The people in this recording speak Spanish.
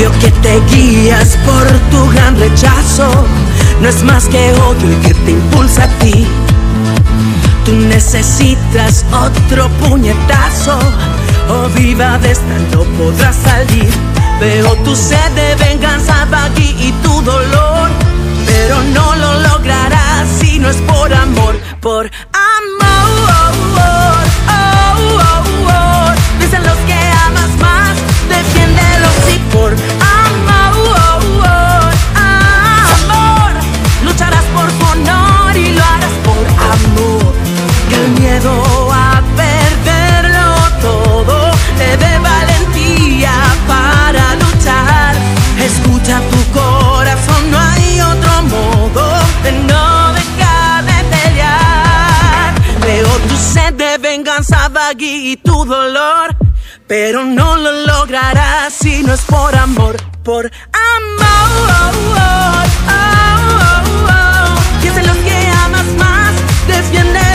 Veo que te guías por tu gran rechazo. No es más que odio el que te impulsa a ti. Tú necesitas otro puñetazo, o viva de esta no podrás salir. Veo tu sed de venganza, Baggy, y tu dolor, pero no lo lograrás si no es por amor. Por amor, dicen los que amas más, defiéndelos y por amor, lucharás por tu honor y lo harás por amor. Que el miedo a perderlo todo te dé valentía para luchar. Escucha tu corazón, no hay otro modo de no dejar de pelear. Veo tu sed de venganza, Baggy, y tu dolor, pero no lo lograrás si no es por amor. Por amor, piensa en los que amas más, defiende